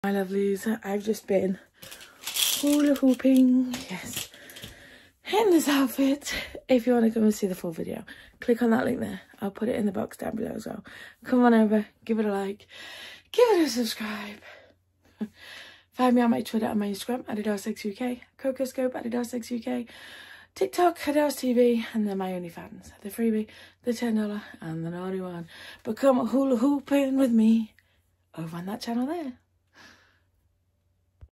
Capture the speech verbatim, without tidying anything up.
My lovelies, I've just been hula hooping, yes, in this outfit. If you want to come and see the full video, click on that link there. I'll put it in the box down below as well. Come on over, give it a like, give it a subscribe. Find me on my Twitter and my Instagram, Adelesexyuk, Cocoscope, Adelesexyuk, TikTok, Adeles T V, and then my OnlyFans, the freebie, the ten dollar, and the naughty one. But come hula hooping with me over on that channel there.